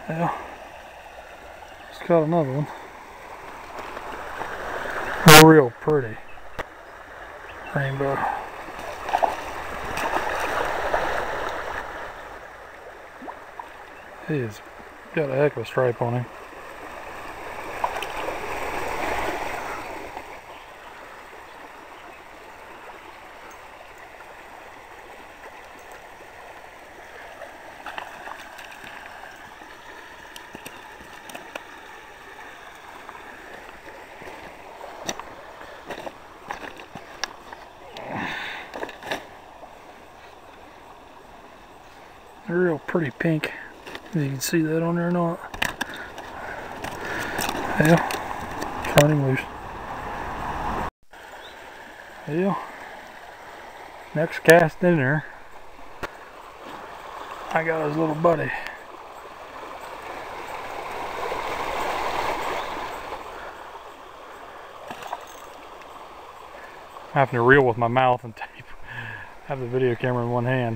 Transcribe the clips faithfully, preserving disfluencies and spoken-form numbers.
Yeah, just caught another one. Real pretty rainbow. He's got a heck of a stripe on him. Real pretty pink. If you can see that on there or not. Yeah, turn him loose. Yeah, next cast in there, I got his little buddy. I'm having to reel with my mouth and tape. Have the video camera in one hand.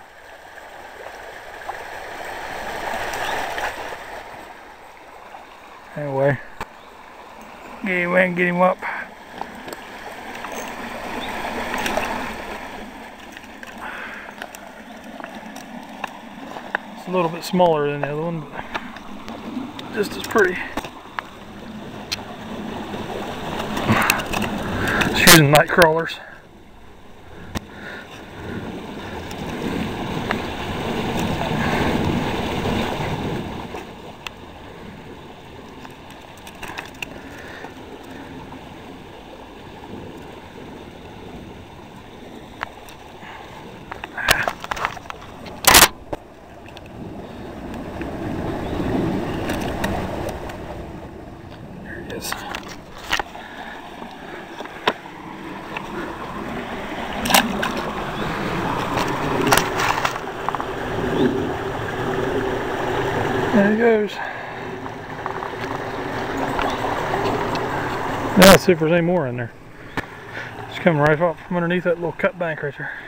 Anyway, get him in, get him up. It's a little bit smaller than the other one, but just as pretty. Just using night crawlers. There he goes. Now let's see if there's any more in there. It's coming right up from underneath that little cut bank right there.